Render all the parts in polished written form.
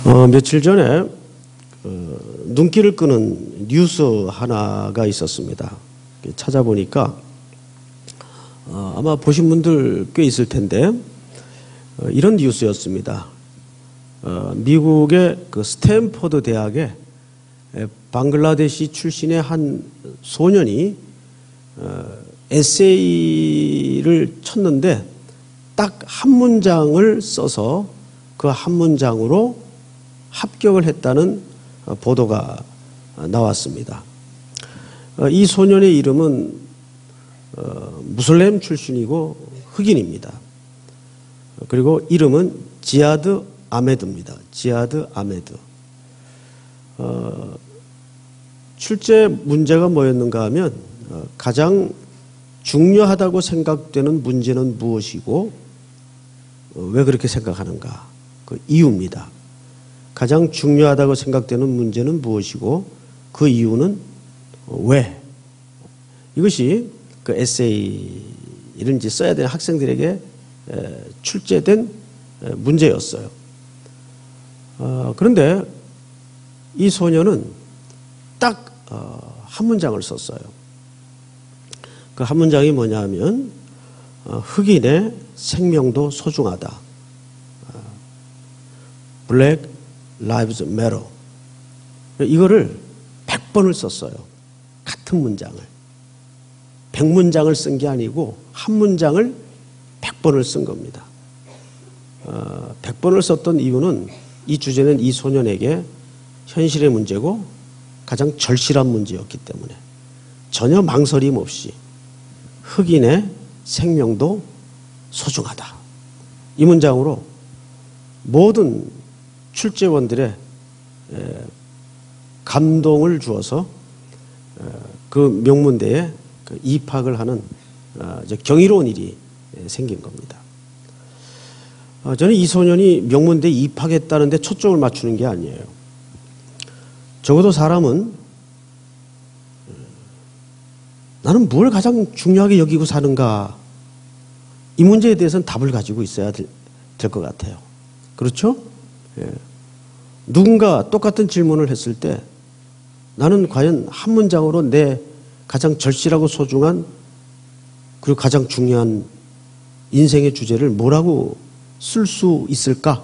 며칠 전에 눈길을 끄는 뉴스 하나가 있었습니다. 찾아보니까 아마 보신 분들 꽤 있을 텐데 이런 뉴스였습니다. 미국의 그 스탠퍼드 대학에 방글라데시 출신의 한 소년이 에세이를 쳤는데 딱 한 문장을 써서 그 한 문장으로 합격을 했다는 보도가 나왔습니다. 이 소년의 이름은 무슬림 출신이고 흑인입니다. 그리고 이름은 지하드 아메드입니다. 지하드 아메드. 출제 문제가 뭐였는가 하면 가장 중요하다고 생각되는 문제는 무엇이고 왜 그렇게 생각하는가? 그 이유입니다. 가장 중요하다고 생각되는 문제는 무엇이고 그 이유는 왜? 이것이 그 에세이를 이제 써야 되는 학생들에게 출제된 문제였어요. 그런데 이 소녀는 딱 한 문장을 썼어요. 그 한 문장이 뭐냐면 흑인의 생명도 소중하다. Black Lives Matter. 이거를 100번을 썼어요. 같은 문장을. 100문장을 쓴 게 아니고 한 문장을 100번을 쓴 겁니다. 100번을 썼던 이유는 이 주제는 이 소년에게 현실의 문제고 가장 절실한 문제였기 때문에 전혀 망설임 없이 흑인의 생명도 소중하다. 이 문장으로 모든 출제원들의 감동을 주어서 그 명문대에 입학을 하는 경이로운 일이 생긴 겁니다. 저는 이 소년이 명문대에 입학했다는 데 초점을 맞추는 게 아니에요. 적어도 사람은 나는 뭘 가장 중요하게 여기고 사는가, 이 문제에 대해서는 답을 가지고 있어야 될 것 같아요. 그렇죠? 예. 누군가 똑같은 질문을 했을 때 나는 과연 한 문장으로 내 가장 절실하고 소중한 그리고 가장 중요한 인생의 주제를 뭐라고 쓸 수 있을까?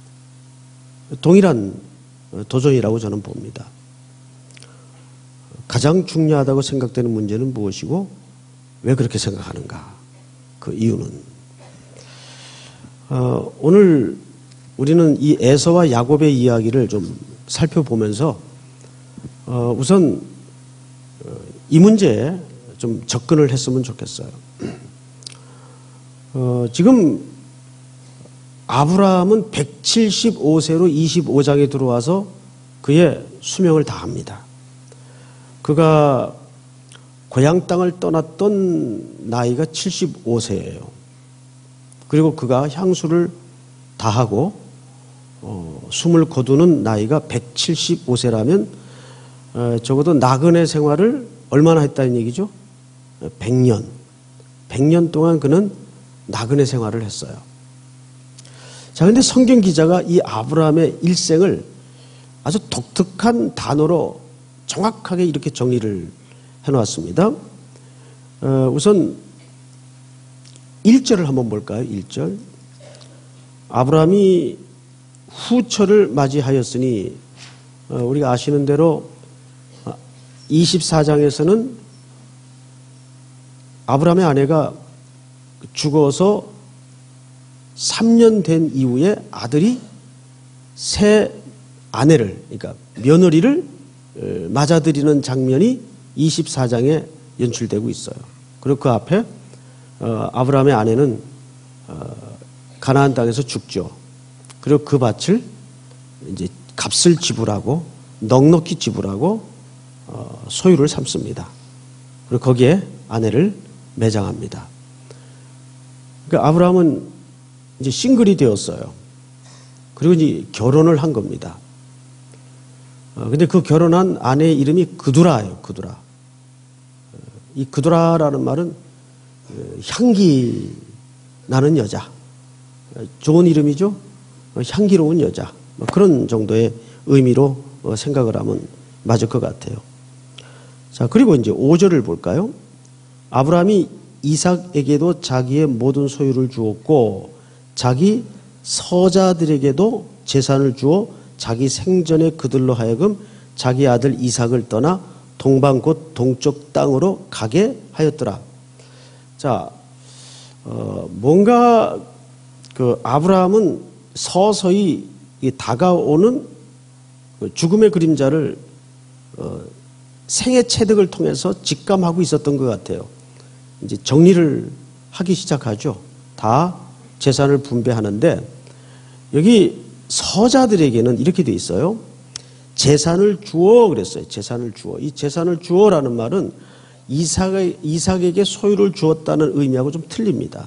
동일한 도전이라고 저는 봅니다. 가장 중요하다고 생각되는 문제는 무엇이고 왜 그렇게 생각하는가? 그 이유는 오늘 우리는 이 에서와 야곱의 이야기를 좀 살펴보면서 우선 이 문제에 좀 접근을 했으면 좋겠어요. 지금 아브라함은 175세로 25장에 들어와서 그의 수명을 다합니다. 그가 고향 땅을 떠났던 나이가 75세예요. 그리고 그가 향수를 다하고 숨을 거두는 나이가 175세라면 적어도 나그네 생활을 얼마나 했다는 얘기죠? 100년. 100년 동안 그는 나그네 생활을 했어요. 자, 근데 성경 기자가 이 아브라함의 일생을 아주 독특한 단어로 정확하게 이렇게 정리를 해놓았습니다. 우선 1절을 한번 볼까요? 1절. 아브라함이 후처를 맞이하였으니 우리가 아시는 대로 24장에서는 아브라함의 아내가 죽어서 3년 된 이후에 아들이 새 아내를, 그러니까 며느리를 맞아들이는 장면이 24장에 연출되고 있어요. 그리고 그 앞에 아브라함의 아내는 가나안 땅에서 죽죠. 그리고 그 밭을 이제 값을 지불하고 넉넉히 지불하고 소유를 삼습니다. 그리고 거기에 아내를 매장합니다. 그러니까 아브라함은 이제 싱글이 되었어요. 그리고 이제 결혼을 한 겁니다. 근데 그 결혼한 아내의 이름이 그두라예요. 그두라. 이 그두라라는 말은 향기 나는 여자. 좋은 이름이죠. 향기로운 여자. 뭐 그런 정도의 의미로 생각을 하면 맞을 것 같아요. 자, 그리고 이제 5절을 볼까요? 아브라함이 이삭에게도 자기의 모든 소유를 주었고 자기 서자들에게도 재산을 주어 자기 생전에 그들로 하여금 자기 아들 이삭을 떠나 동방 곧 동쪽 땅으로 가게 하였더라. 자, 뭔가 그 아브라함은 서서히 다가오는 죽음의 그림자를 생애 체득을 통해서 직감하고 있었던 것 같아요. 이제 정리를 하기 시작하죠. 다 재산을 분배하는데 여기 서자들에게는 이렇게 돼 있어요. 재산을 주어 그랬어요. 재산을 주어. 이 재산을 주어라는 말은 이삭에게 소유를 주었다는 의미하고 좀 틀립니다.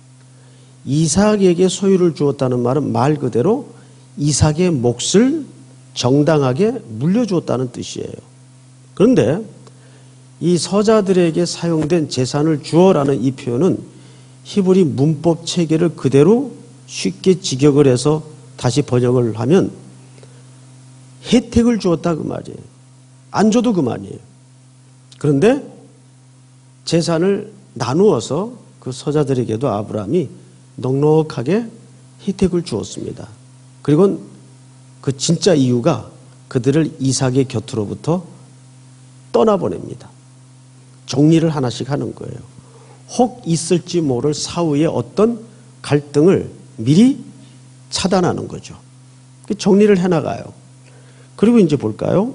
이삭에게 소유를 주었다는 말은 말 그대로 이삭의 몫을 정당하게 물려주었다는 뜻이에요. 그런데 이 서자들에게 사용된 재산을 주어라는 이 표현은 히브리 문법 체계를 그대로 쉽게 직역을 해서 다시 번역을 하면 혜택을 주었다 그 말이에요. 안 줘도 그만이에요. 그런데 재산을 나누어서 그 서자들에게도 아브라함이 넉넉하게 혜택을 주었습니다. 그리고 그 진짜 이유가 그들을 이삭의 곁으로부터 떠나보냅니다. 정리를 하나씩 하는 거예요. 혹 있을지 모를 사후의 어떤 갈등을 미리 차단하는 거죠. 정리를 해나가요. 그리고 이제 볼까요?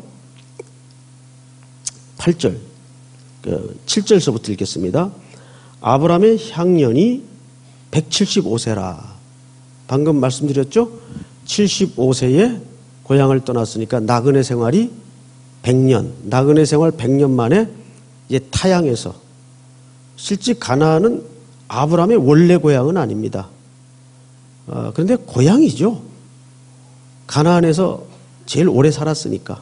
8절, 7절서부터 읽겠습니다. 아브라함의 향년이 175세라. 방금 말씀드렸죠? 75세에 고향을 떠났으니까 나그네 생활이 100년, 나그네 생활 100년 만에 이제 타향해서 실제 가나안은 아브라함의 원래 고향은 아닙니다. 그런데 고향이죠. 가나안에서 제일 오래 살았으니까.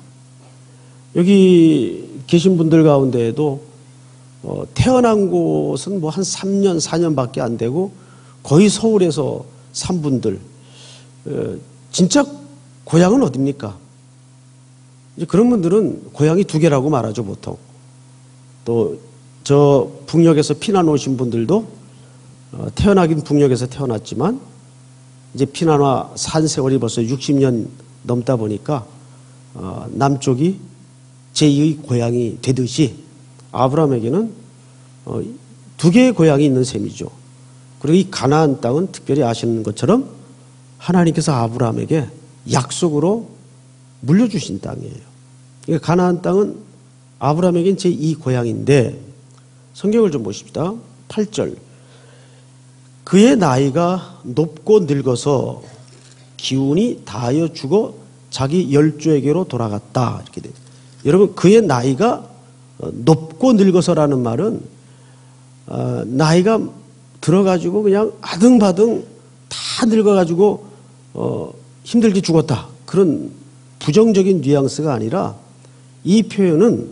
여기 계신 분들 가운데에도 태어난 곳은 뭐 한 3년, 4년밖에 안 되고 거의 서울에서 산 분들, 진짜 고향은 어딥니까? 이제 그런 분들은 고향이 두 개라고 말하죠, 보통. 또 저 북녘에서 피난 오신 분들도 태어나긴 북녘에서 태어났지만 이제 피난와 산 세월이 벌써 60년 넘다 보니까 남쪽이 제2의 고향이 되듯이 아브라함에게는 두 개의 고향이 있는 셈이죠. 그리고 이 가나안 땅은 특별히 아시는 것처럼 하나님께서 아브라함에게 약속으로 물려주신 땅이에요. 그러니까 가나안 땅은 아브라함에겐 제2 고향인데 성경을 좀 보십시다. 8절. 그의 나이가 높고 늙어서 기운이 다하여 죽어 자기 열조에게로 돌아갔다. 이렇게 돼요. 여러분, 그의 나이가 높고 늙어서라는 말은 나이가 들어가지고 그냥 아등바등 다 늙어가지고 힘들게 죽었다. 그런 부정적인 뉘앙스가 아니라 이 표현은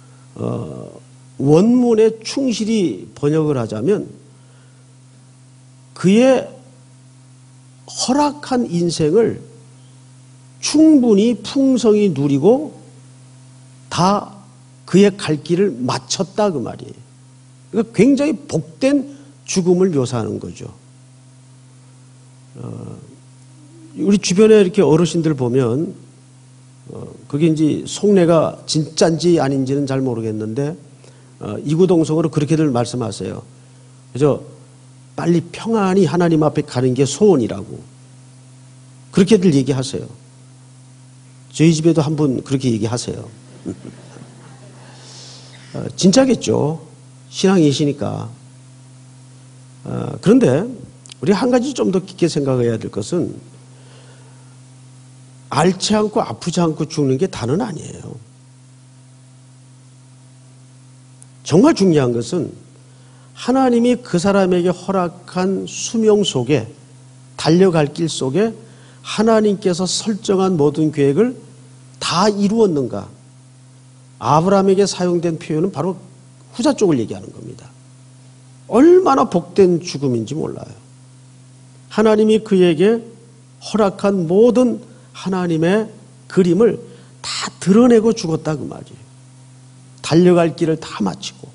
원문에 충실히 번역을 하자면 그의 허락한 인생을 충분히 풍성히 누리고 다 그의 갈 길을 마쳤다 그 말이에요. 그러니까 굉장히 복된 죽음을 묘사하는 거죠. 우리 주변에 이렇게 어르신들 보면 그게 이제 속내가 진짜인지 아닌지는 잘 모르겠는데 이구동성으로 그렇게들 말씀하세요. 그래서 빨리 평안히 하나님 앞에 가는 게 소원이라고 그렇게들 얘기하세요. 저희 집에도 한 분 그렇게 얘기하세요. 진짜겠죠. 신앙이시니까. 그런데 우리 한 가지 좀 더 깊게 생각해야 될 것은 앓지 않고 아프지 않고 죽는 게 다는 아니에요. 정말 중요한 것은 하나님이 그 사람에게 허락한 수명 속에 달려갈 길 속에 하나님께서 설정한 모든 계획을 다 이루었는가. 아브라함에게 사용된 표현은 바로 후자 쪽을 얘기하는 겁니다. 얼마나 복된 죽음인지 몰라요. 하나님이 그에게 허락한 모든 하나님의 그림을 다 드러내고 죽었다 그 말이에요. 달려갈 길을 다 마치고.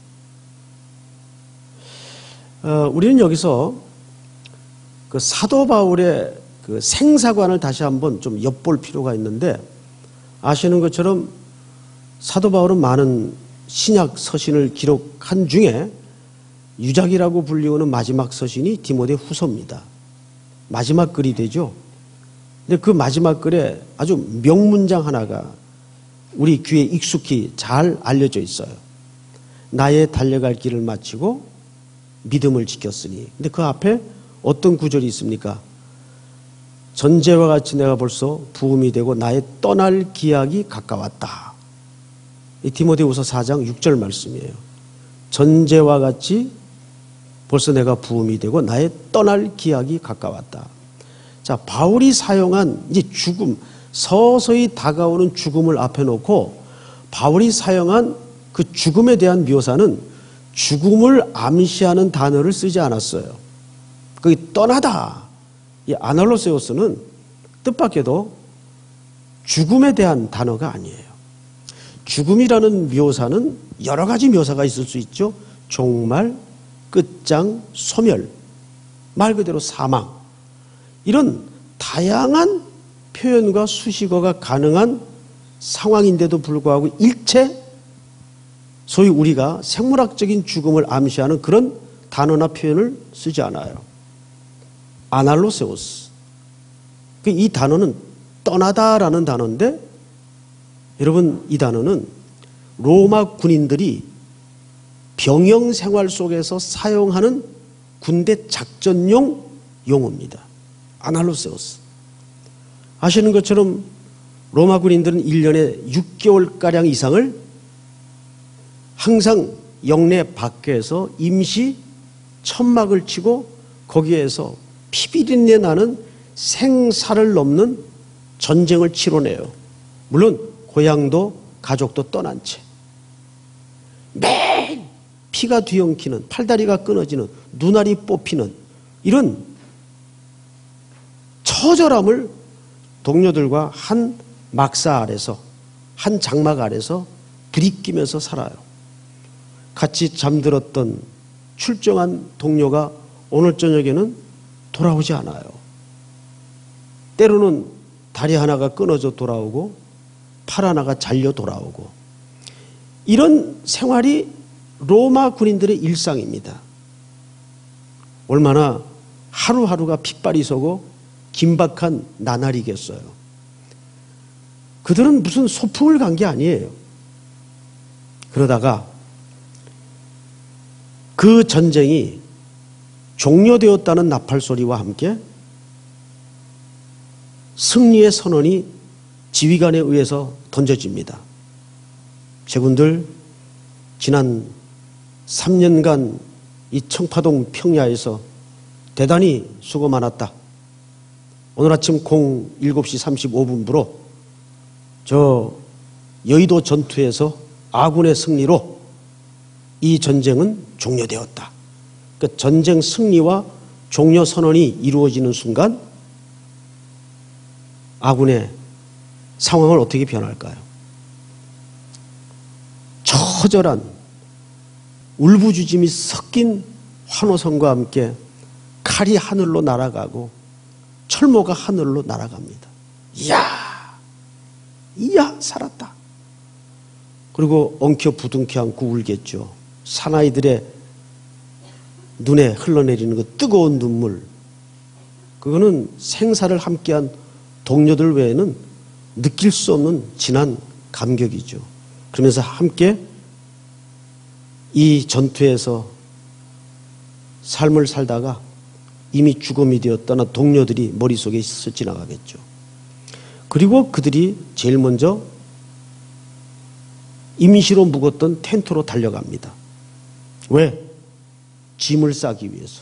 우리는 여기서 그 사도 바울의 그 생사관을 다시 한번 좀 엿볼 필요가 있는데, 아시는 것처럼 사도 바울은 많은 신약 서신을 기록한 중에 유작이라고 불리우는 마지막 서신이 디모데 후서입니다. 마지막 글이 되죠. 근데 그 마지막 글에 아주 명문장 하나가 우리 귀에 익숙히 잘 알려져 있어요. 나의 달려갈 길을 마치고 믿음을 지켰으니. 근데 그 앞에 어떤 구절이 있습니까? 전제와 같이 내가 벌써 부음이 되고 나의 떠날 기약이 가까웠다. 이 디모데후서 4장 6절 말씀이에요. 전제와 같이 벌써 내가 부음이 되고 나의 떠날 기약이 가까웠다. 자, 바울이 사용한 이제 죽음, 서서히 다가오는 죽음을 앞에 놓고 바울이 사용한 그 죽음에 대한 묘사는 죽음을 암시하는 단어를 쓰지 않았어요. 거기 떠나다. 이 아날로세오스는 뜻밖에도 죽음에 대한 단어가 아니에요. 죽음이라는 묘사는 여러 가지 묘사가 있을 수 있죠. 종말, 끝장, 소멸, 말 그대로 사망. 이런 다양한 표현과 수식어가 가능한 상황인데도 불구하고 일체 소위 우리가 생물학적인 죽음을 암시하는 그런 단어나 표현을 쓰지 않아요. 아날로세오스. 이 단어는 떠나다라는 단어인데, 여러분 이 단어는 로마 군인들이 병영 생활 속에서 사용하는 군대 작전용 용어입니다. 아날로세오스. 아시는 것처럼 로마 군인들은 1년에 6개월가량 이상을 항상 영내 밖에서 임시 천막을 치고 거기에서 피비린내 나는 생사를 넘는 전쟁을 치러내요. 물론 고향도 가족도 떠난 채. 매일 피가 뒤엉키는, 팔다리가 끊어지는, 눈알이 뽑히는 이런 처절함을 동료들과 한 막사 아래서, 한 장막 아래서 부딪히면서 살아요. 같이 잠들었던 출정한 동료가 오늘 저녁에는 돌아오지 않아요. 때로는 다리 하나가 끊어져 돌아오고 팔 하나가 잘려 돌아오고, 이런 생활이 로마 군인들의 일상입니다. 얼마나 하루하루가 핏발이 서고 긴박한 나날이겠어요. 그들은 무슨 소풍을 간 게 아니에요. 그러다가 그 전쟁이 종료되었다는 나팔소리와 함께 승리의 선언이 지휘관에 의해서 던져집니다. 제군들, 지난 3년간 이 청파동 평야에서 대단히 수고 많았다. 오늘 아침 07시 35분부로 저 여의도 전투에서 아군의 승리로 이 전쟁은 종료되었다. 그러니까 전쟁 승리와 종료 선언이 이루어지는 순간 아군의 상황을 어떻게 변할까요? 처절한 울부짖음이 섞인 환호성과 함께 칼이 하늘로 날아가고 철모가 하늘로 날아갑니다. 이야 살았다. 그리고 엉켜 부둥켜 안고 울겠죠. 사나이들의 눈에 흘러내리는 그 뜨거운 눈물, 그거는 생사를 함께한 동료들 외에는 느낄 수 없는 진한 감격이죠. 그러면서 함께 이 전투에서 삶을 살다가 이미 죽음이 되었다는 동료들이 머릿속에 스쳐 지나가겠죠. 그리고 그들이 제일 먼저 임시로 묵었던 텐트로 달려갑니다. 왜? 짐을 싸기 위해서.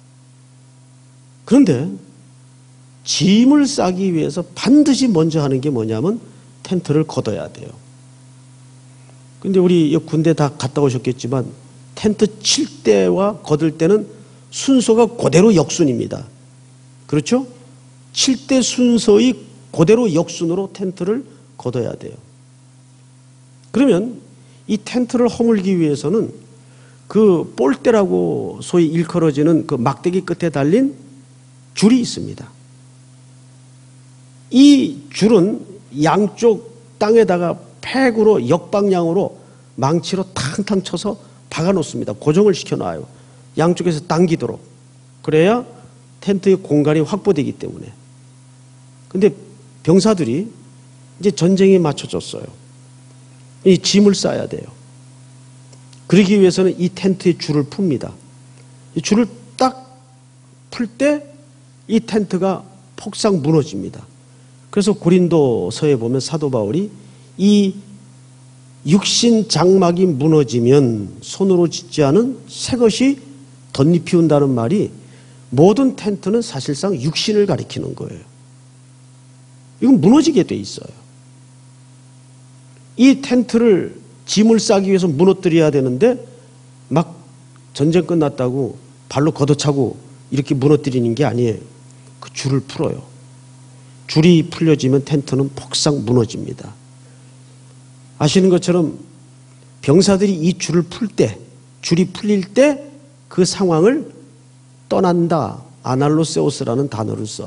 그런데 짐을 싸기 위해서 반드시 먼저 하는 게 뭐냐면 텐트를 걷어야 돼요. 근데 우리 군대 다 갔다 오셨겠지만 텐트 칠 때와 걷을 때는 순서가 그대로 역순입니다. 그렇죠? 칠 때 순서의 그대로 역순으로 텐트를 걷어야 돼요. 그러면 이 텐트를 허물기 위해서는 그 볼대라고 소위 일컬어지는 그 막대기 끝에 달린 줄이 있습니다. 이 줄은 양쪽 땅에다가 팩으로 역방향으로 망치로 탕탕 쳐서 박아놓습니다. 고정을 시켜놔요. 양쪽에서 당기도록. 그래야 텐트의 공간이 확보되기 때문에. 근데 병사들이 이제 전쟁에 맞춰졌어요. 이 짐을 싸야 돼요. 그러기 위해서는 이 텐트에 줄을 풉니다. 이 줄을 딱 풀 때 이 텐트가 폭삭 무너집니다. 그래서 고린도서에 보면 사도 바울이 이 육신 장막이 무너지면 손으로 짓지 않은 새것이 덧잎피운다는 말이 모든 텐트는 사실상 육신을 가리키는 거예요. 이건 무너지게 돼 있어요. 이 텐트를 짐을 싸기 위해서 무너뜨려야 되는데 막 전쟁 끝났다고 발로 걷어차고 이렇게 무너뜨리는 게 아니에요. 그 줄을 풀어요. 줄이 풀려지면 텐트는 폭삭 무너집니다. 아시는 것처럼 병사들이 이 줄을 풀 때, 줄이 풀릴 때 그 상황을 떠난다, 아날로세오스라는 단어를 써요.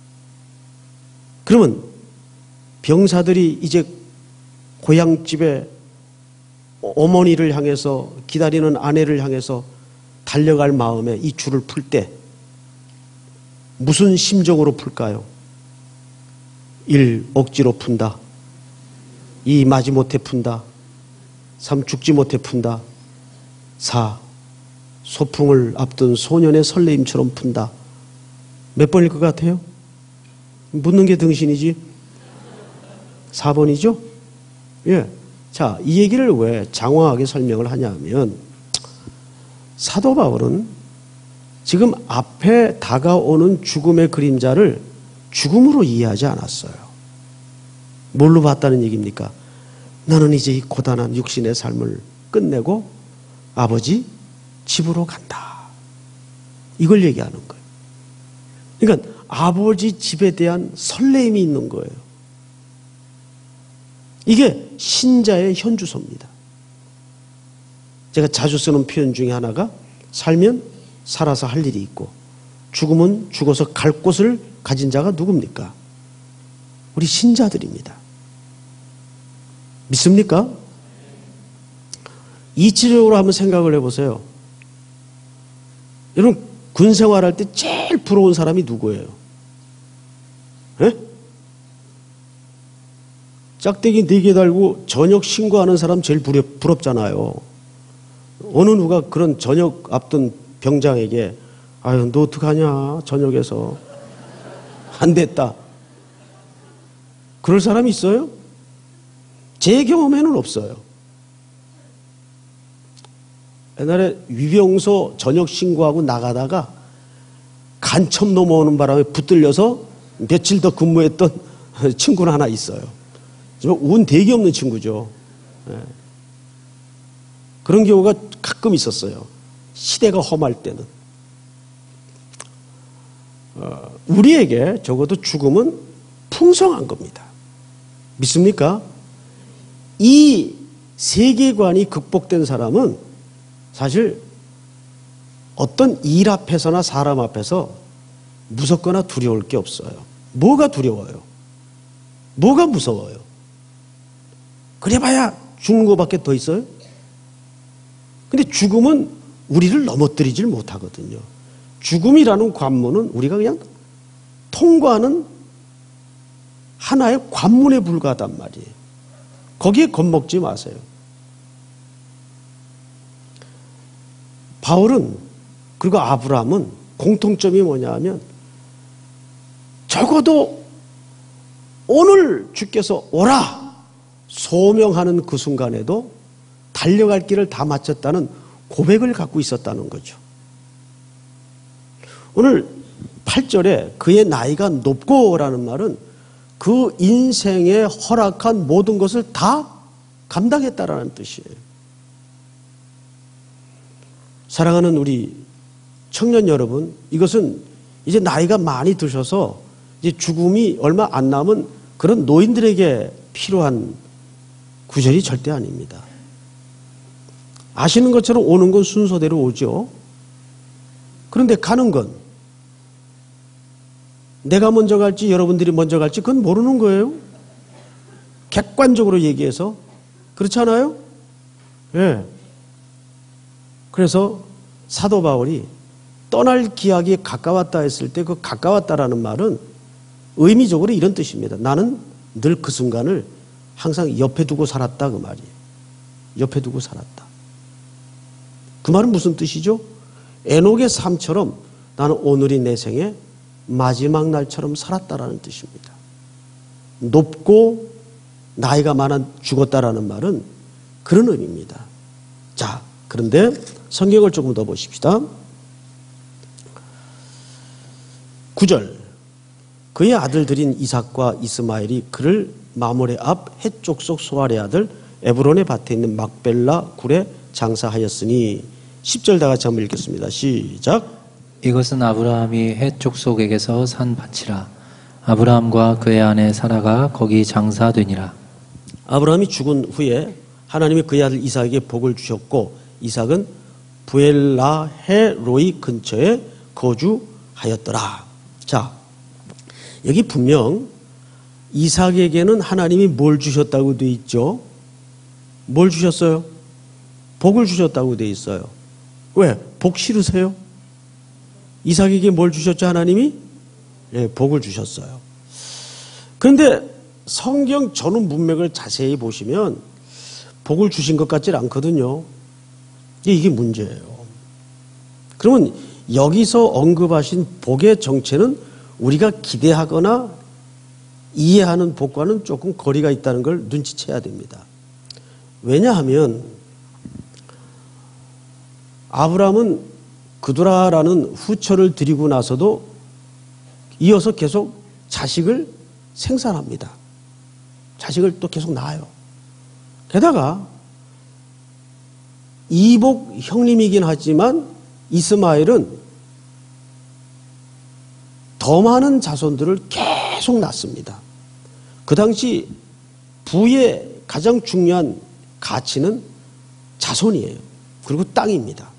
그러면 병사들이 이제 고향집에 어머니를 향해서 기다리는 아내를 향해서 달려갈 마음에 이 줄을 풀 때 무슨 심정으로 풀까요? 1. 억지로 푼다. 2. 마지못해 푼다. 3. 죽지 못해 푼다. 4. 소풍을 앞둔 소년의 설레임처럼 푼다. 몇 번일 것 같아요? 묻는 게 등신이지? 4번이죠? 예. 자, 이 얘기를 왜 장황하게 설명을 하냐면 사도 바울은 지금 앞에 다가오는 죽음의 그림자를 죽음으로 이해하지 않았어요. 뭘로 봤다는 얘기입니까? 나는 이제 이 고단한 육신의 삶을 끝내고 아버지 집으로 간다. 이걸 얘기하는 거예요. 그러니까 아버지 집에 대한 설레임이 있는 거예요. 이게 신자의 현주소입니다. 제가 자주 쓰는 표현 중에 하나가 살면 살아서 할 일이 있고 죽으면 죽어서 갈 곳을 가진 자가 누굽니까? 우리 신자들입니다. 믿습니까? 이치적으로 한번 생각을 해보세요. 여러분 군 생활할 때 제일 부러운 사람이 누구예요? 에? 짝대기 4개 달고 저녁 신고하는 사람 제일 부럽잖아요. 어느 누가 그런 저녁 앞둔 병장에게 아유 너 어떡하냐 저녁에서 안 됐다. 그럴 사람이 있어요? 제 경험에는 없어요. 옛날에 위병소 저녁 신고하고 나가다가 간첩 넘어오는 바람에 붙들려서 며칠 더 근무했던 친구는 하나 있어요. 운 되게 없는 친구죠. 네. 그런 경우가 가끔 있었어요. 시대가 험할 때는. 우리에게 적어도 죽음은 풍성한 겁니다. 믿습니까? 이 세계관이 극복된 사람은 사실 어떤 일 앞에서나 사람 앞에서 무섭거나 두려울 게 없어요. 뭐가 두려워요? 뭐가 무서워요? 그래봐야 죽는 것밖에 더 있어요? 근데 죽음은 우리를 넘어뜨리질 못하거든요. 죽음이라는 관문은 우리가 그냥 통과하는 하나의 관문에 불과하단 말이에요. 거기에 겁먹지 마세요. 바울은 그리고 아브라함은 공통점이 뭐냐 하면 적어도 오늘 주께서 오라 소명하는 그 순간에도 달려갈 길을 다 마쳤다는 고백을 갖고 있었다는 거죠. 오늘 8절에 그의 나이가 높고라는 말은 그 인생에 허락한 모든 것을 다 감당했다라는 뜻이에요. 사랑하는 우리 청년 여러분, 이것은 이제 나이가 많이 드셔서 이제 죽음이 얼마 안 남은 그런 노인들에게 필요한 구절이 절대 아닙니다. 아시는 것처럼 오는 건 순서대로 오죠. 그런데 가는 건 내가 먼저 갈지 여러분들이 먼저 갈지 그건 모르는 거예요. 객관적으로 얘기해서. 그렇지 않아요? 예. 그래서 사도 바울이 떠날 기약이 가까웠다 했을 때 그 가까웠다라는 말은 의미적으로 이런 뜻입니다. 나는 늘 그 순간을 항상 옆에 두고 살았다 그 말이에요. 옆에 두고 살았다. 그 말은 무슨 뜻이죠? 에녹의 삶처럼 나는 오늘이 내 생의 마지막 날처럼 살았다라는 뜻입니다. 높고 나이가 많아 죽었다라는 말은 그런 의미입니다. 자, 그런데 성경을 조금 더 보십시다. 9절. 그의 아들들인 이삭과 이스마엘이 그를 마모레 앞 해족속 소알의 아들 에브론의 밭에 있는 막벨라 굴에 장사하였으니 10절 다 같이 한번 읽겠습니다. 시작. 이것은 아브라함이 헷 족속에게서 산 밭이라. 아브라함과 그의 아내 사라가 거기 장사되니라. 아브라함이 죽은 후에 하나님이 그의 아들 이삭에게 복을 주셨고 이삭은 부엘라헤로이 근처에 거주하였더라. 자, 여기 분명 이삭에게는 하나님이 뭘 주셨다고 되어 있죠? 뭘 주셨어요? 복을 주셨다고 되어 있어요. 왜? 복 싫으세요? 이삭에게 뭘 주셨죠, 하나님이? 네, 복을 주셨어요. 그런데 성경 전후 문맥을 자세히 보시면 복을 주신 것 같지 않거든요. 이게 문제예요. 그러면 여기서 언급하신 복의 정체는 우리가 기대하거나 이해하는 복과는 조금 거리가 있다는 걸 눈치채야 됩니다. 왜냐하면 아브라함은 그두라라는 후처를 드리고 나서도 이어서 계속 자식을 생산합니다. 자식을 또 계속 낳아요. 게다가 이복 형님이긴 하지만 이스마엘은 더 많은 자손들을 계속 낳습니다. 그 당시 부의 가장 중요한 가치는 자손이에요. 그리고 땅입니다.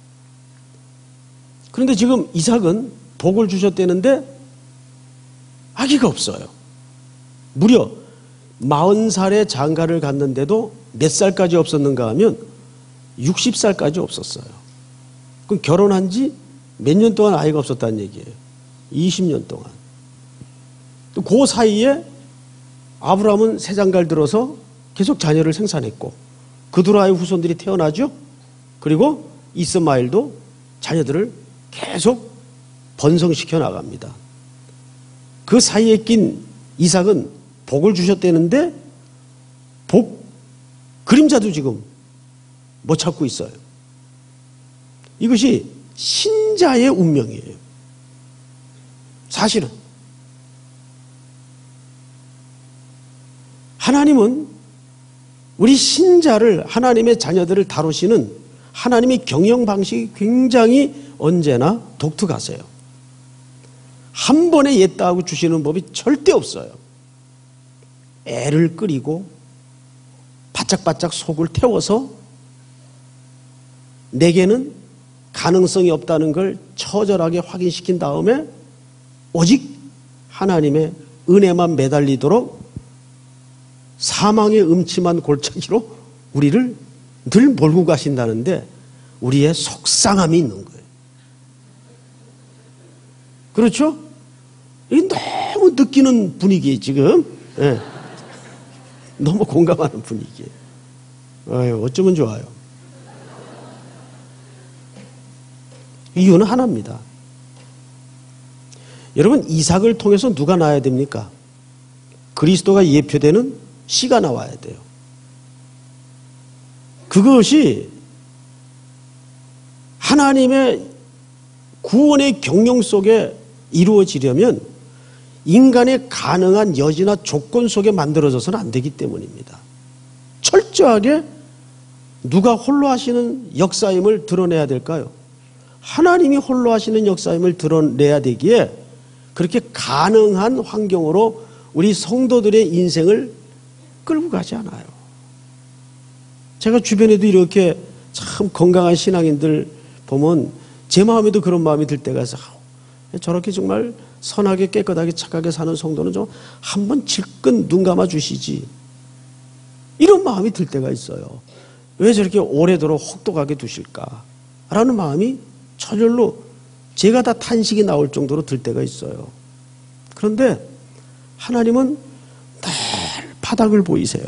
그런데 지금 이삭은 복을 주셨다는데 아기가 없어요. 무려 40살에 장가를 갔는데도 몇 살까지 없었는가 하면 60살까지 없었어요. 그럼 결혼한 지 몇 년 동안 아이가 없었다는 얘기예요. 20년 동안. 또 그 사이에 아브라함은 새 장가를 들어서 계속 자녀를 생산했고 그두라의 후손들이 태어나죠. 그리고 이스마엘도 자녀들을 계속 번성시켜 나갑니다. 그 사이에 낀 이삭은 복을 주셨다는데 복 그림자도 지금 못 찾고 있어요. 이것이 신자의 운명이에요. 사실은 하나님은 우리 신자를 하나님의 자녀들을 다루시는 하나님의 경영 방식이 굉장히 언제나 독특하세요. 한 번에 옛다하고 주시는 법이 절대 없어요. 애를 끓이고 바짝바짝 속을 태워서 내게는 가능성이 없다는 걸 처절하게 확인시킨 다음에 오직 하나님의 은혜만 매달리도록 사망의 음침한 골짜기로 우리를 늘 몰고 가신다는데 우리의 속상함이 있는 거예요. 그렇죠? 이게 너무 느끼는 분위기예요, 지금. 네. 너무 공감하는 분위기예요. 아유, 어쩌면 좋아요. 이유는 하나입니다. 여러분, 이삭을 통해서 누가 나와야 됩니까? 그리스도가 예표되는 씨가 나와야 돼요. 그것이 하나님의 구원의 경영 속에 이루어지려면 인간의 가능한 여지나 조건 속에 만들어져서는 안 되기 때문입니다. 철저하게 누가 홀로 하시는 역사임을 드러내야 될까요? 하나님이 홀로 하시는 역사임을 드러내야 되기에 그렇게 가능한 환경으로 우리 성도들의 인생을 끌고 가지 않아요. 제가 주변에도 이렇게 참 건강한 신앙인들 보면 제 마음에도 그런 마음이 들 때가 있어요. 저렇게 정말 선하게 깨끗하게 착하게 사는 성도는 좀 한번 질끈 눈 감아 주시지. 이런 마음이 들 때가 있어요. 왜 저렇게 오래도록 혹독하게 두실까? 라는 마음이 저절로 제가 다 탄식이 나올 정도로 들 때가 있어요. 그런데 하나님은 늘 바닥을 보이세요.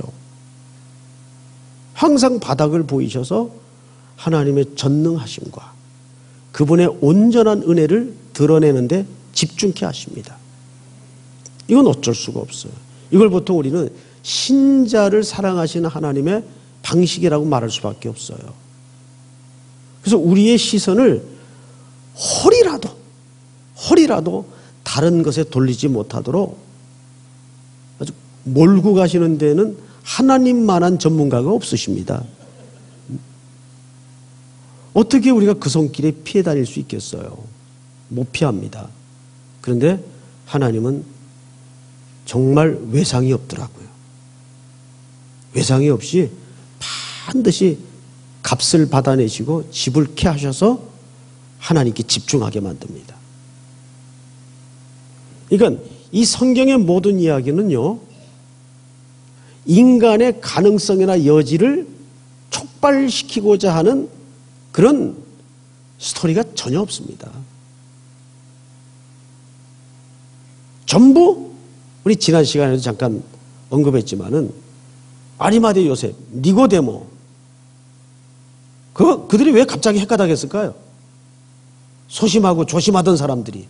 항상 바닥을 보이셔서 하나님의 전능하심과 그분의 온전한 은혜를 드러내는데 집중케 하십니다. 이건 어쩔 수가 없어요. 이걸 보통 우리는 신자를 사랑하시는 하나님의 방식이라고 말할 수밖에 없어요. 그래서 우리의 시선을 홀이라도 다른 것에 돌리지 못하도록 아주 몰고 가시는 데는 하나님만한 전문가가 없으십니다. 어떻게 우리가 그 손길에 피해 다닐 수 있겠어요? 못 피합니다. 그런데 하나님은 정말 외상이 없더라고요. 외상이 없이 반드시 값을 받아내시고 지불케 하셔서 하나님께 집중하게 만듭니다. 그러니까 이 성경의 모든 이야기는요, 인간의 가능성이나 여지를 촉발시키고자 하는 그런 스토리가 전혀 없습니다. 전부 우리 지난 시간에도 잠깐 언급했지만은 아리마대 요셉, 니고데모, 그들이 왜 갑자기 헷가닥했을까요? 소심하고 조심하던 사람들이.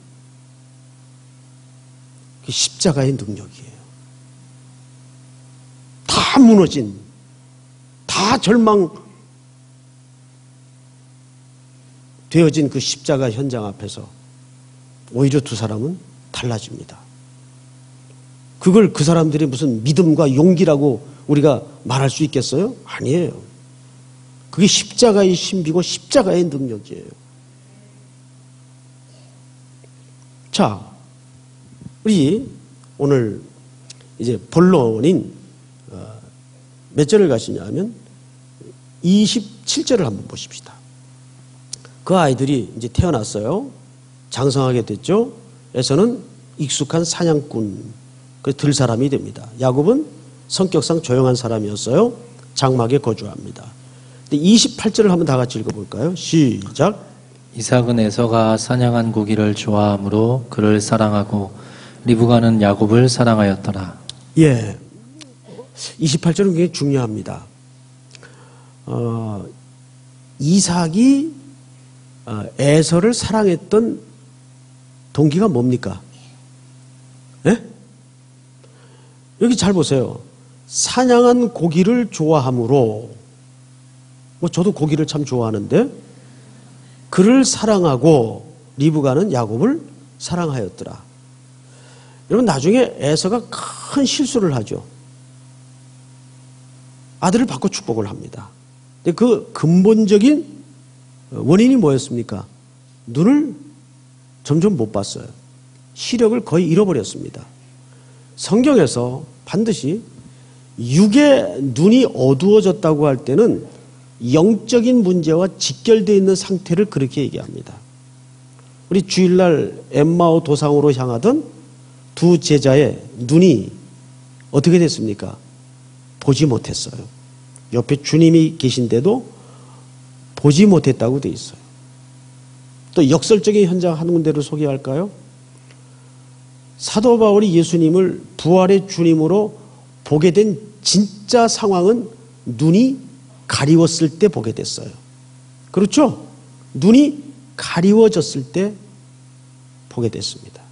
그게 십자가의 능력이에요. 다 무너진, 다 절망되어진 그 십자가 현장 앞에서 오히려 두 사람은 달라집니다. 그걸 그 사람들이 무슨 믿음과 용기라고 우리가 말할 수 있겠어요? 아니에요. 그게 십자가의 신비고 십자가의 능력이에요. 자, 우리 오늘 이제 본론인 몇 절을 가시냐면 27절을 한번 보십시다. 그 아이들이 이제 태어났어요. 장성하게 됐죠. 에서는 익숙한 사냥꾼, 그 들사람이 됩니다. 야곱은 성격상 조용한 사람이었어요. 장막에 거주합니다. 28절을 한번 다 같이 읽어볼까요? 시작. 이삭은 에서가 사냥한 고기를 좋아하므로 그를 사랑하고 리브가는 야곱을 사랑하였더라. 예, 28절은 굉장히 중요합니다. 이삭이 에서를 사랑했던 동기가 뭡니까? 예? 여기 잘 보세요. 사냥한 고기를 좋아하므로, 저도 고기를 참 좋아하는데, 그를 사랑하고 리브가는 야곱을 사랑하였더라. 여러분, 나중에 에서가 큰 실수를 하죠. 아들을 받고 축복을 합니다. 근데 그 근본적인 원인이 뭐였습니까? 눈을 점점 못 봤어요. 시력을 거의 잃어버렸습니다. 성경에서 반드시 육의 눈이 어두워졌다고 할 때는 영적인 문제와 직결되어 있는 상태를 그렇게 얘기합니다. 우리 주일날 엠마오 도상으로 향하던 두 제자의 눈이 어떻게 됐습니까? 보지 못했어요. 옆에 주님이 계신데도 보지 못했다고 되어 있어요. 또 역설적인 현장 한 군데를 소개할까요? 사도 바울이 예수님을 부활의 주님으로 보게 된 진짜 상황은 눈이 가리웠을 때 보게 됐어요. 그렇죠? 눈이 가리워졌을 때 보게 됐습니다.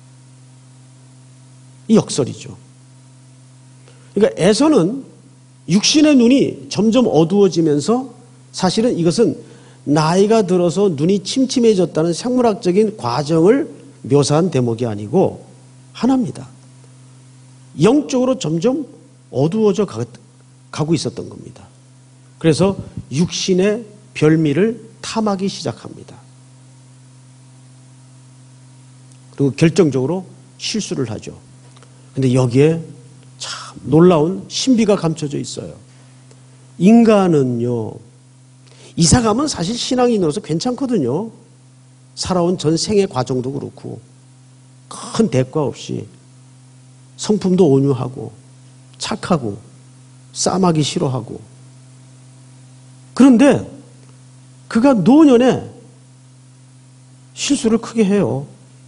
이 역설이죠. 그러니까 에서는 육신의 눈이 점점 어두워지면서 사실은 이것은 나이가 들어서 눈이 침침해졌다는 생물학적인 과정을 묘사한 대목이 아니고 하나입니다. 영적으로 점점 어두워져 가고 있었던 겁니다. 그래서 육신의 별미를 탐하기 시작합니다. 그리고 결정적으로 실수를 하죠. 근데 여기에 참 놀라운 신비가 감춰져 있어요. 인간은요, 이사가면 사실 신앙인으로서 괜찮거든요. 살아온 전 생애 과정도 그렇고 큰 대가 없이 성품도 온유하고 착하고 싸마기 싫어하고. 그런데 그가 노년에 실수를 크게 해요.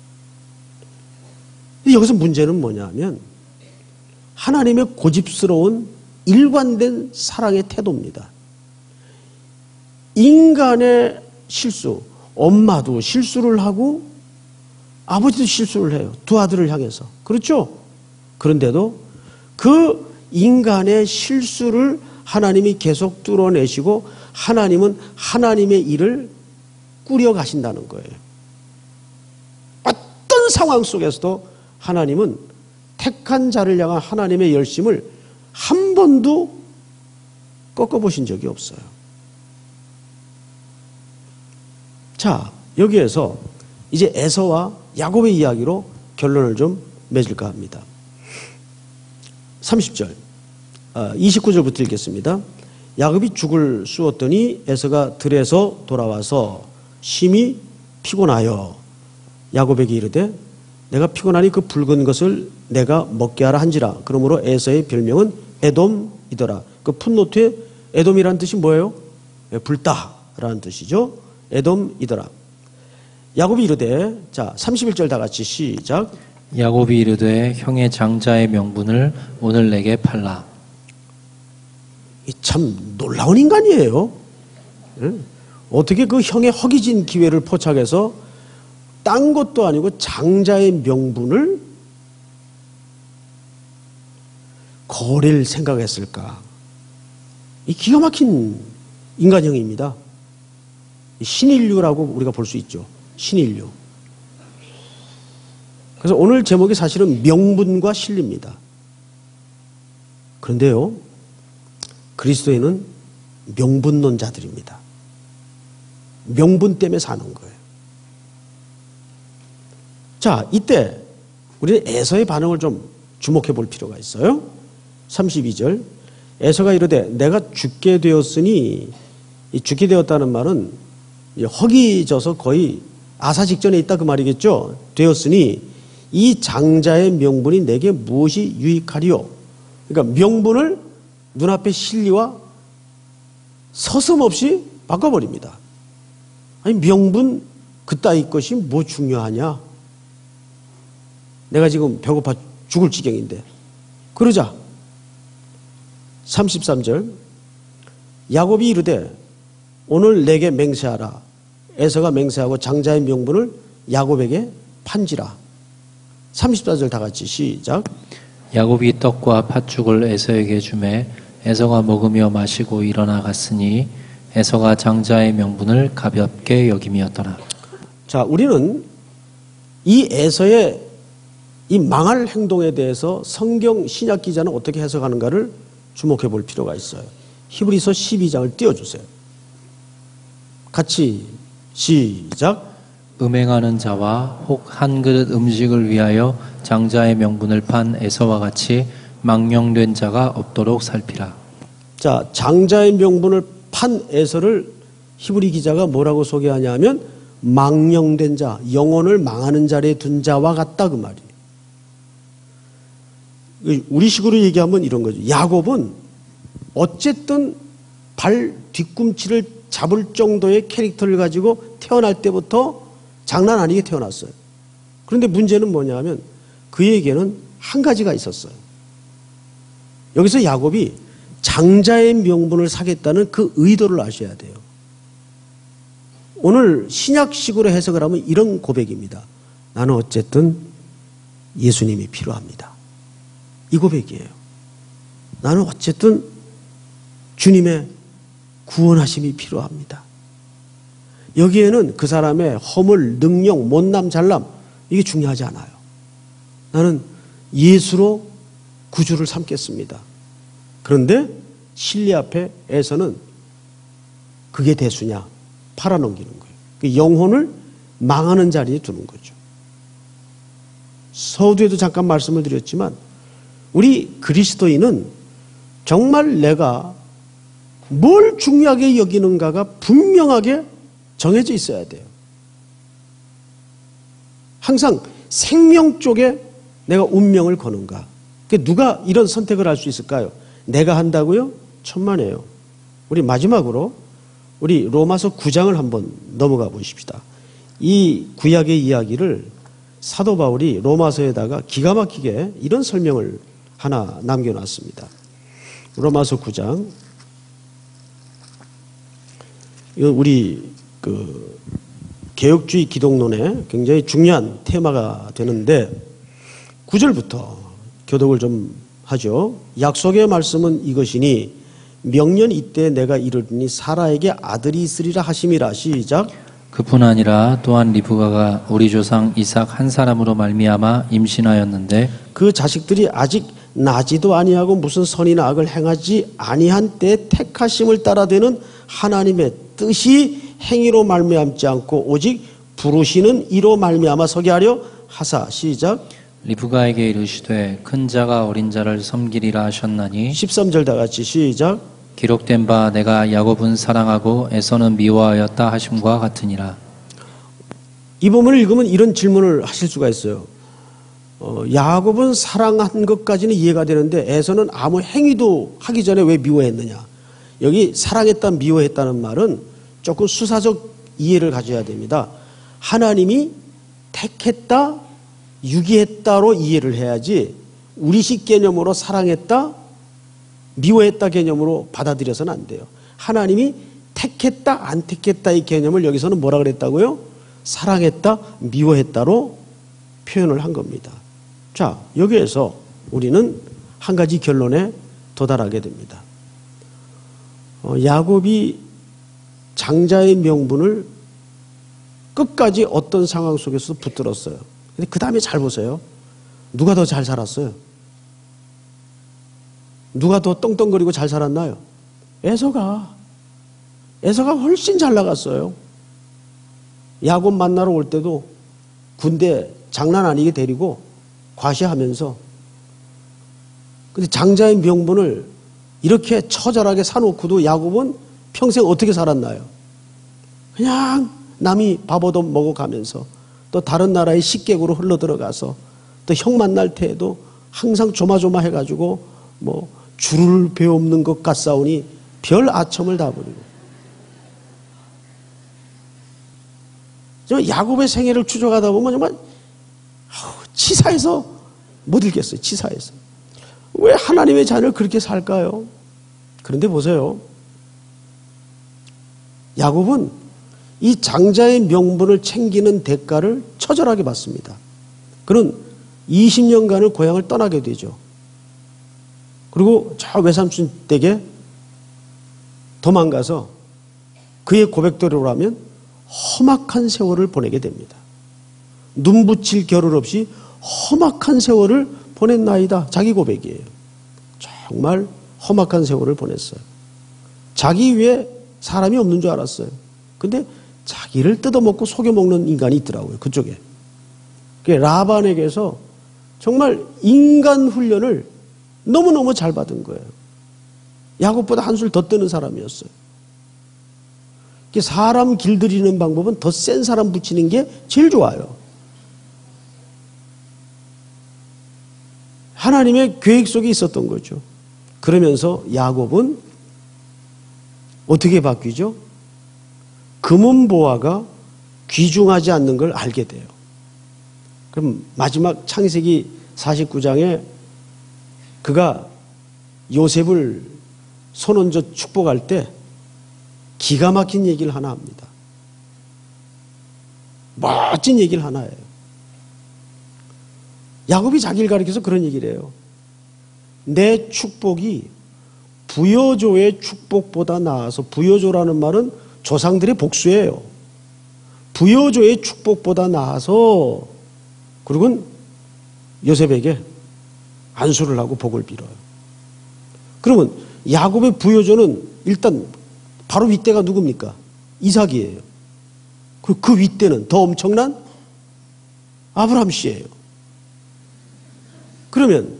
여기서 문제는 뭐냐면 하나님의 고집스러운 일관된 사랑의 태도입니다. 인간의 실수, 엄마도 실수를 하고 아버지도 실수를 해요. 두 아들을 향해서. 그렇죠? 그런데도 그 인간의 실수를 하나님이 계속 뚫어내시고 하나님은 하나님의 일을 꾸려가신다는 거예요. 어떤 상황 속에서도 하나님은 택한 자를 향한 하나님의 열심을 한 번도 꺾어보신 적이 없어요. 자, 여기에서 이제 에서와 야곱의 이야기로 결론을 좀 맺을까 합니다. 30절, 29절부터 읽겠습니다. 야곱이 죽을 쑤었더니 에서가 들에서 돌아와서 심히 피곤하여 야곱에게 이르되 내가 피곤하니 그 붉은 것을 내가 먹게 하라 한지라. 그러므로 에서의 별명은 에돔이더라. 그 풋노트에 에돔이라는 뜻이 뭐예요? 불다라는 뜻이죠. 에돔이더라. 야곱이 이르되, 자 31절 다 같이 시작. 야곱이 이르되 형의 장자의 명분을 오늘 내게 팔라. 참 놀라운 인간이에요. 어떻게 그 형의 허기진 기회를 포착해서 딴 것도 아니고 장자의 명분을 거래를 생각했을까? 이 기가 막힌 인간형입니다. 신인류라고 우리가 볼 수 있죠. 신인류. 그래서 오늘 제목이 사실은 명분과 신리입니다. 그런데요, 그리스도인은 명분론자들입니다. 명분 때문에 사는 거예요. 자, 이때 우리는 에서의 반응을 좀 주목해 볼 필요가 있어요. 32절, 에서가 이르되 내가 죽게 되었으니, 이 죽게 되었다는 말은 허기져서 거의 아사 직전에 있다 그 말이겠죠. 되었으니 이 장자의 명분이 내게 무엇이 유익하리요. 그러니까 명분을 눈앞의 실리와 서슴없이 바꿔버립니다. 아니 명분 그따위 것이 뭐 중요하냐. 내가 지금 배고파 죽을 지경인데. 그러자 33절, 야곱이 이르되 오늘 내게 맹세하라. 에서가 맹세하고 장자의 명분을 야곱에게 판지라. 34절 다 같이 시작. 야곱이 떡과 팥죽을 에서에게 주매 에서가 먹으며 마시고 일어나 갔으니 에서가 장자의 명분을 가볍게 여김이었더라. 자, 우리는 이 에서의 이 망할 행동에 대해서 성경 신약 기자는 어떻게 해석하는가를 주목해 볼 필요가 있어요. 히브리서 12장을 띄워주세요. 같이 시작. 음행하는 자와 혹 한 그릇 음식을 위하여 장자의 명분을 판 에서와 같이 망령된 자가 없도록 살피라. 자, 장자의 명분을 판 에서를 히브리 기자가 뭐라고 소개하냐면 망령된 자, 영혼을 망하는 자리에 둔 자와 같다 그 말이에요. 우리식으로 얘기하면 이런 거죠. 야곱은 어쨌든 발 뒤꿈치를 잡을 정도의 캐릭터를 가지고 태어날 때부터 장난 아니게 태어났어요. 그런데 문제는 뭐냐면 그에게는 한 가지가 있었어요. 여기서 야곱이 장자의 명분을 사겠다는 그 의도를 아셔야 돼요. 오늘 신약식으로 해석을 하면 이런 고백입니다. 나는 어쨌든 예수님이 필요합니다. 이 고백이에요. 나는 어쨌든 주님의 구원하심이 필요합니다. 여기에는 그 사람의 허물, 능력, 못남, 잘남 이게 중요하지 않아요. 나는 예수로 구주를 삼겠습니다. 그런데 진리 앞에 에서는 그게 대수냐? 팔아넘기는 거예요. 영혼을 망하는 자리에 두는 거죠. 서두에도 잠깐 말씀을 드렸지만 우리 그리스도인은 정말 내가 뭘 중요하게 여기는가가 분명하게 정해져 있어야 돼요. 항상 생명 쪽에 내가 운명을 거는가. 누가 이런 선택을 할 수 있을까요? 내가 한다고요? 천만에요. 우리 마지막으로 우리 로마서 9장을 한번 넘어가 보십시다. 이 구약의 이야기를 사도 바울이 로마서에다가 기가 막히게 이런 설명을 하나 남겨놨습니다. 로마서 9장. 이건 우리 개혁주의 기독론의 굉장히 중요한 테마가 되는데 9절부터 교독을 좀 하죠. 약속의 말씀은 이것이니 명년 이때 내가 이르리니 사라에게 아들이 있으리라 하심이라. 시작. 그뿐 아니라 또한 리브가가 우리 조상 이삭 한 사람으로 말미암아 임신하였는데 그 자식들이 아직 나지도 아니하고 무슨 선이나 악을 행하지 아니한 때에 택하심을 따라 되는 하나님의 뜻이 행위로 말미암지 않고 오직 부르시는 이로 말미암아 서게 하려 하사. 시작. 리브가에게 이르시되 큰 자가 어린 자를 섬기리라 하셨나니 13절 다 같이 시작. 기록된 바 내가 야곱은 사랑하고 에서는 미워하였다 하심과 같으니라. 이 부분을 읽으면 이런 질문을 하실 수가 있어요. 야곱은 사랑한 것까지는 이해가 되는데 에서는 아무 행위도 하기 전에 왜 미워했느냐. 여기 사랑했다 미워했다는 말은 조금 수사적 이해를 가져야 됩니다. 하나님이 택했다 유기했다로 이해를 해야지 우리식 개념으로 사랑했다 미워했다 개념으로 받아들여서는 안 돼요. 하나님이 택했다 안 택했다의 개념을 여기서는 뭐라 그랬다고요? 사랑했다 미워했다로 표현을 한 겁니다. 자, 여기에서 우리는 한 가지 결론에 도달하게 됩니다. 야곱이 장자의 명분을 끝까지 어떤 상황 속에서 붙들었어요. 근데 그 다음에 잘 보세요. 누가 더 잘 살았어요? 누가 더 떵떵거리고 잘 살았나요? 에서가 훨씬 잘 나갔어요. 야곱 만나러 올 때도 군대 장난 아니게 데리고 과시하면서, 근데 장자의 명분을 이렇게 처절하게 사놓고도 야곱은 평생 어떻게 살았나요? 그냥 남이 밥 얻어 먹어가면서 또 다른 나라의 식객으로 흘러들어가서 또 형 만날 때에도 항상 조마조마해가지고 뭐 줄을 베없는 것 같사오니 별 아첨을 다 부리고. 정말 야곱의 생애를 추적하다 보면 정말 치사해서 못 읽겠어요. 치사해서. 왜 하나님의 자녀를 그렇게 살까요? 그런데 보세요. 야곱은 이 장자의 명분을 챙기는 대가를 처절하게 받습니다. 그는 20년간을 고향을 떠나게 되죠. 그리고 저 외삼촌 댁에 도망가서 그의 고백대로라면 험악한 세월을 보내게 됩니다. 눈 붙일 겨를 없이 험악한 세월을 보냈나이다. 자기 고백이에요. 정말 험악한 세월을 보냈어요. 자기 위에 사람이 없는 줄 알았어요. 근데 자기를 뜯어먹고 속여먹는 인간이 있더라고요. 그쪽에. 라반에게서 정말 인간 훈련을 너무너무 잘 받은 거예요. 야곱보다 한술 더 뜨는 사람이었어요. 사람 길들이는 방법은 더 센 사람 붙이는 게 제일 좋아요. 하나님의 계획 속에 있었던 거죠. 그러면서 야곱은 어떻게 바뀌죠? 금은보화가 귀중하지 않는 걸 알게 돼요. 그럼 마지막 창세기 49장에 그가 요셉을 손 얹어 축복할 때 기가 막힌 얘기를 하나 합니다. 멋진 얘기를 하나 해요. 야곱이 자기를 가리켜서 그런 얘기를 해요. 내 축복이 부여조의 축복보다 나아서, 부여조라는 말은 조상들의 복수예요. 부여조의 축복보다 나아서, 그리고 요셉에게 안수를 하고 복을 빌어요. 그러면 야곱의 부여조는 일단 바로 윗대가 누굽니까? 이삭이에요. 그 윗대는 더 엄청난 아브라함 씨예요. 그러면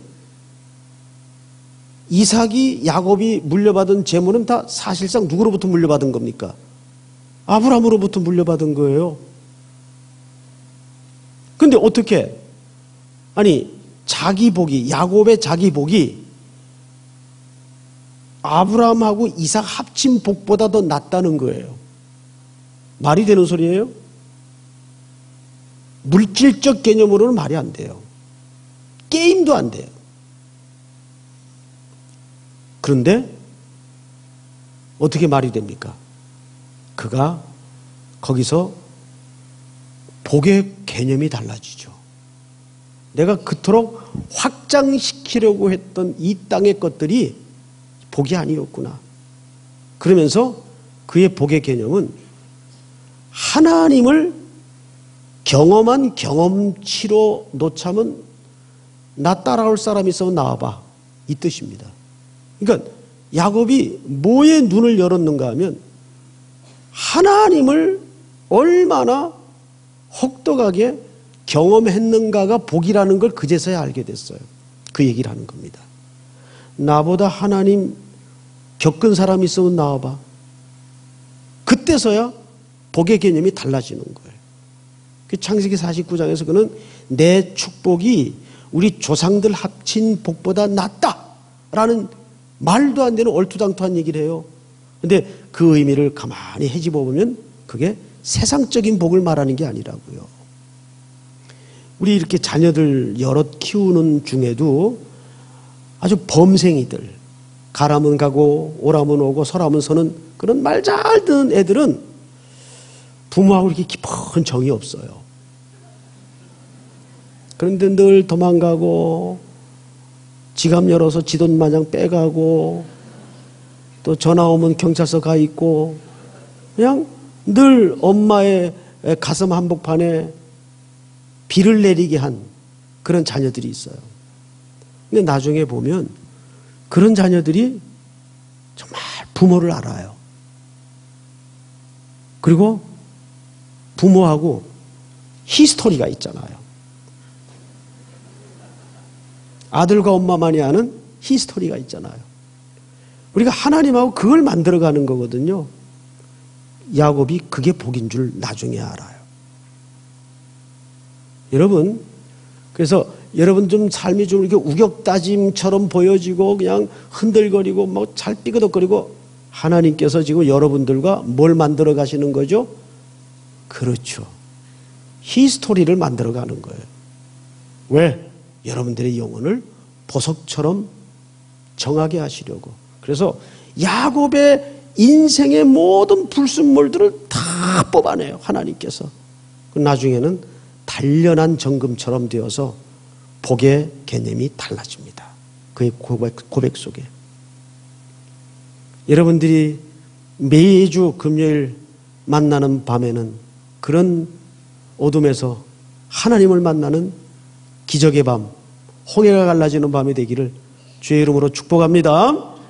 이삭이 야곱이 물려받은 재물은 다 사실상 누구로부터 물려받은 겁니까? 아브라함으로부터 물려받은 거예요. 근데 어떻게? 아니, 자기 복이, 야곱의 자기 복이 아브라함하고 이삭 합친 복보다 더 낫다는 거예요. 말이 되는 소리예요? 물질적 개념으로는 말이 안 돼요. 게임도 안 돼요. 그런데 어떻게 말이 됩니까? 그가 거기서 복의 개념이 달라지죠. 내가 그토록 확장시키려고 했던 이 땅의 것들이 복이 아니었구나. 그러면서 그의 복의 개념은 하나님을 경험한 경험치로 놓자면 나 따라올 사람이 있으면 나와봐. 이 뜻입니다. 그러니까 야곱이 뭐에 눈을 열었는가 하면 하나님을 얼마나 혹독하게 경험했는가가 복이라는 걸 그제서야 알게 됐어요. 그 얘기를 하는 겁니다. 나보다 하나님 겪은 사람이 있으면 나와봐. 그때서야 복의 개념이 달라지는 거예요. 그 창세기 49장에서 그는 내 축복이 우리 조상들 합친 복보다 낫다라는 말도 안 되는 얼토당토한 얘기를 해요. 그런데 그 의미를 가만히 헤집어 보면 그게 세상적인 복을 말하는 게 아니라고요. 우리 이렇게 자녀들 여럿 키우는 중에도 아주 범생이들, 가라면 가고 오라면 오고 서라면 서는 그런 말 잘 듣는 애들은 부모하고 이렇게 깊은 정이 없어요. 그런데 늘 도망가고 지갑 열어서 지 돈 마냥 빼가고 또 전화 오면 경찰서 가 있고 그냥 늘 엄마의 가슴 한복판에 비를 내리게 한 그런 자녀들이 있어요. 근데 나중에 보면 그런 자녀들이 정말 부모를 알아요. 그리고 부모하고 히스토리가 있잖아요. 아들과 엄마만이 아는 히스토리가 있잖아요. 우리가 하나님하고 그걸 만들어가는 거거든요. 야곱이 그게 복인 줄 나중에 알아요. 여러분, 그래서 여러분 좀 삶이 좀 이렇게 우격다짐처럼 보여지고 그냥 흔들거리고 막 잘 삐그덕거리고 하나님께서 지금 여러분들과 뭘 만들어 가시는 거죠? 그렇죠. 히스토리를 만들어 가는 거예요. 왜? 여러분들의 영혼을 보석처럼 정하게 하시려고. 그래서 야곱의 인생의 모든 불순물들을 다 뽑아내요. 하나님께서. 나중에는 단련한 정금처럼 되어서 복의 개념이 달라집니다. 그의 고백 속에. 여러분들이 매주 금요일 만나는 밤에는 그런 어둠에서 하나님을 만나는 기적의 밤, 홍해가 갈라지는 밤이 되기를 주의 이름으로 축복합니다.